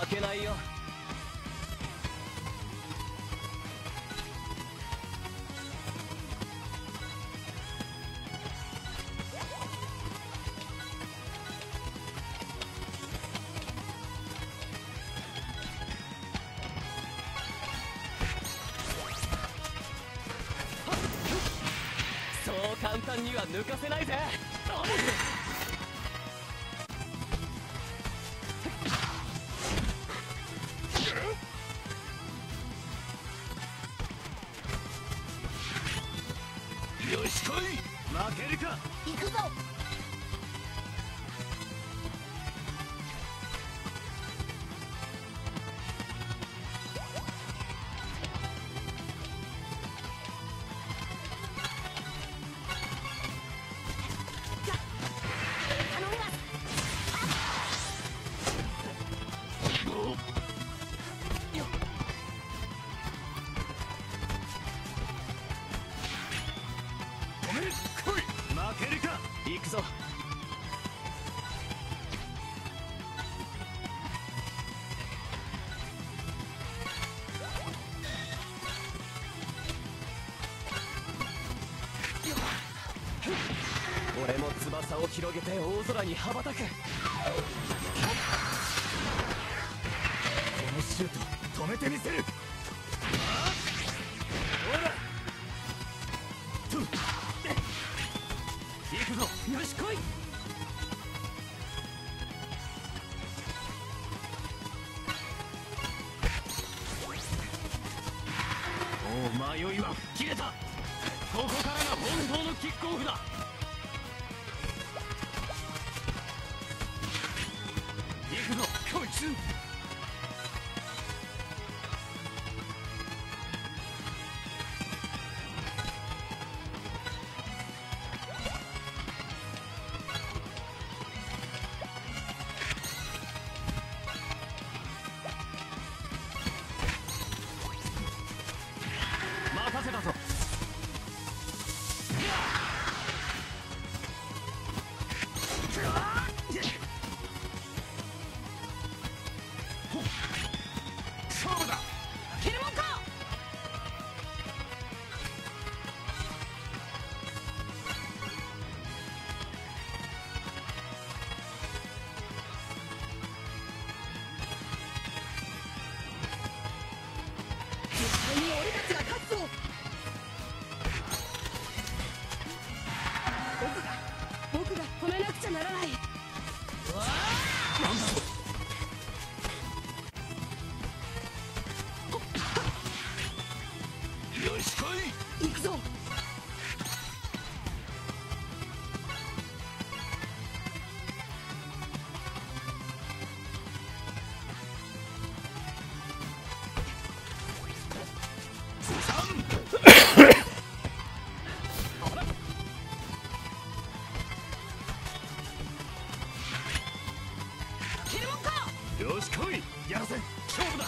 負けないよ。そう簡単には抜かせないぜ。 よし来い。負けるか。 行くぞ。 負けるか。 行くぞ。俺も翼を広げて大空に羽ばたく。このシュート止めてみせる。 行くぞ。よし来い。 もう迷いは吹っ切れた。ここからが本当のキックオフだ。行くぞこいつ。任せたぞ。勝負だ。 切るもんか。絶対に俺たちが勝つぞ。僕が止めなくちゃならない。 なんだと。よし来い。 行くぞ。切るもんか。 よし来い。やらせ勝負だ。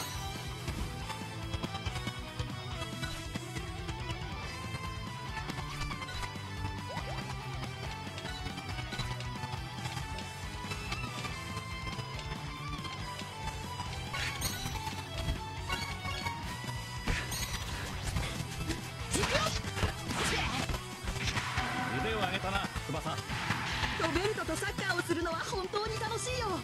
腕を上げたな翼。 ロベルトとサッカーをするのは本当に楽しいよ。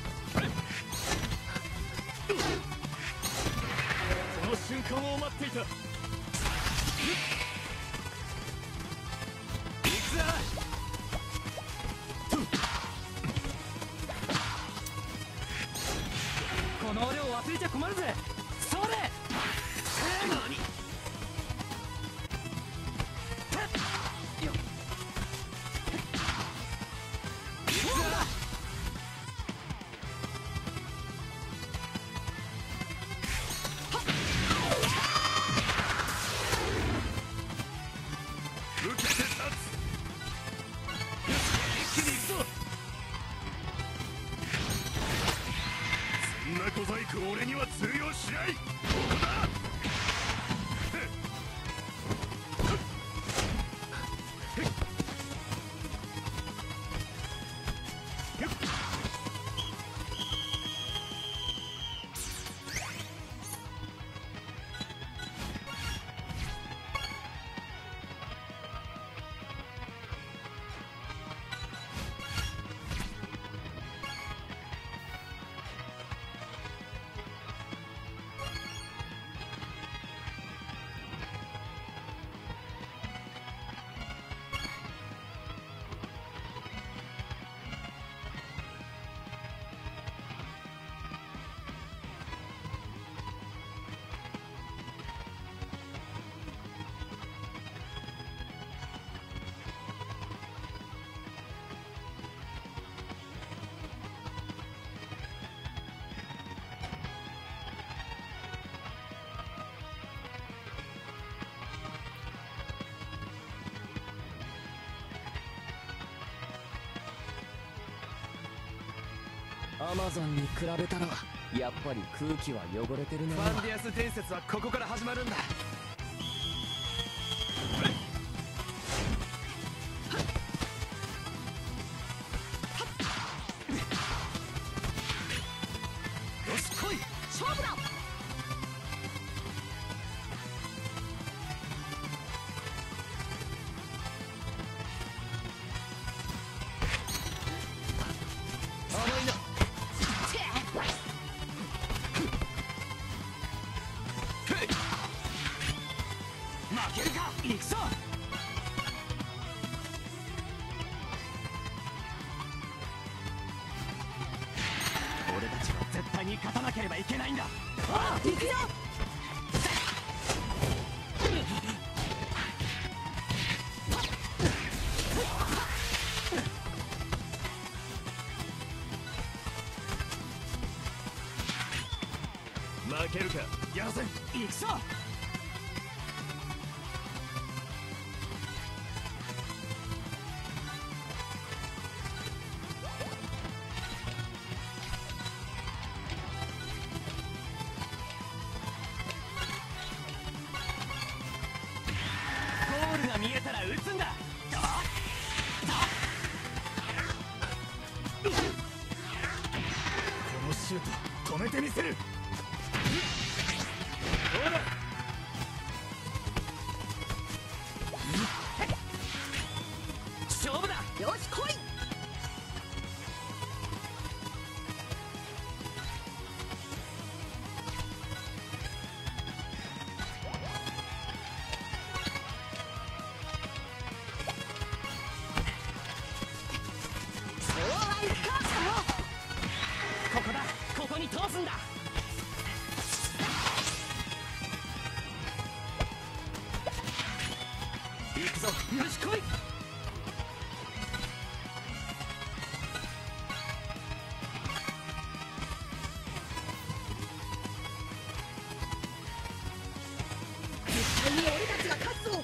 その瞬間を待っていた。行くぜ。 この俺を忘れちゃ困るぜ。それ。 何。受けて立つ。一気に行くぞ。そんな小細工俺には通用しない。ここだ。 アマゾンに比べたらやっぱり空気は汚れてるな。 ファンディアス伝説はここから始まるんだ。よし来い、 勝負だ。 甘いな。負けるか、行くぞ。俺たちは絶対に勝たなければいけないんだ。 あ、行くよ。 負けるか、やらせん、行くぞ。ゴールが見えたら撃つんだ。このシュート止めてみせる。どうだ。勝負だ。 よし来い。そうはいくか。 ここだ、ここに通すんだ。行くぞ、よし来い。 絶対に俺たちが勝つぞ。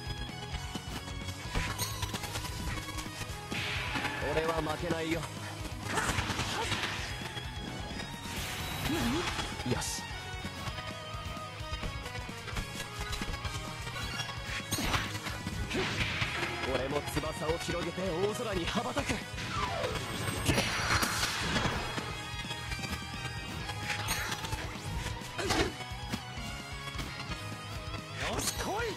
俺は負けないよ。よし。俺も翼を広げて大空に羽ばたく。 よし来い。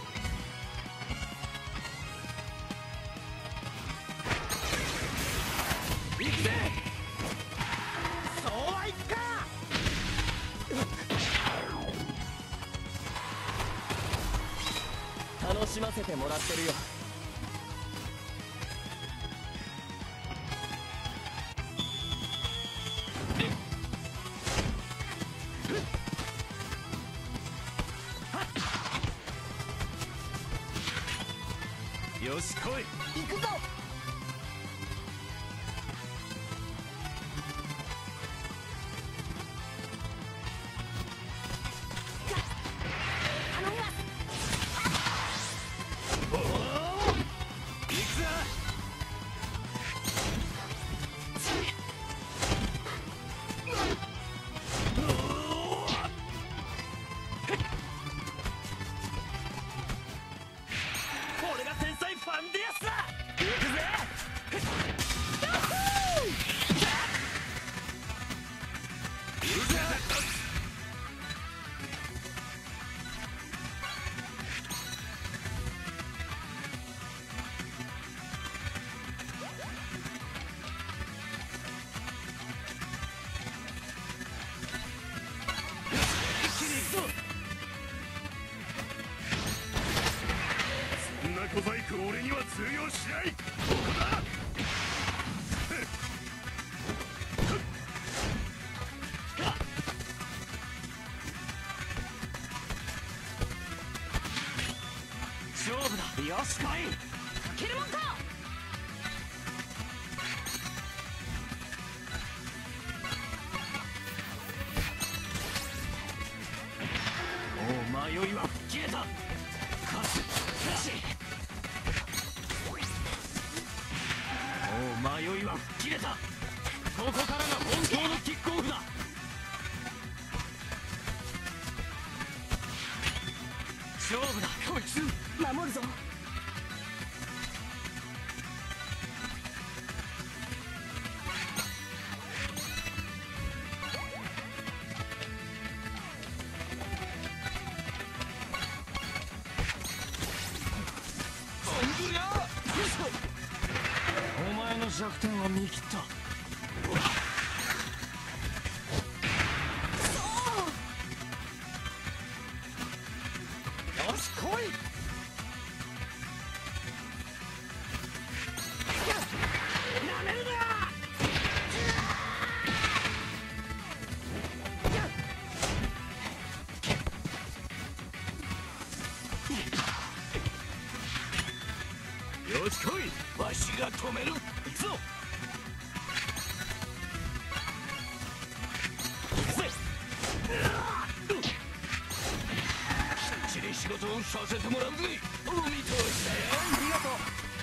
行くぜ。そうはいくか。 楽しませてもらってるよ。 よし来い。 行くぞ。頼みます。 おお、行くぞ。俺が天才ファンディアスだ。行くぜ。行くぜ。一気に行くぞ。そんな小細工俺には通用しない。ここだ。勝負だ。よし来い。 負けるもんか。 もう迷いは吹っ切れた。勝つ。よし。もう迷いは吹っ切れた。ここからが本当のキックオフ。 勝負だこいつ。 守るぞ。 お前の弱点は見切った。よし来い。なめるな。よし来い。わしが止める。行くぞ。きっちり仕事をさせてもらうぜ。お見通しだよ。 ありがとう。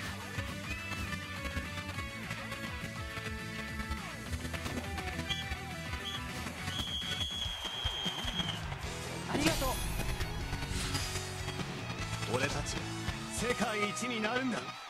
ありがとう。 俺たち世界一になるんだ。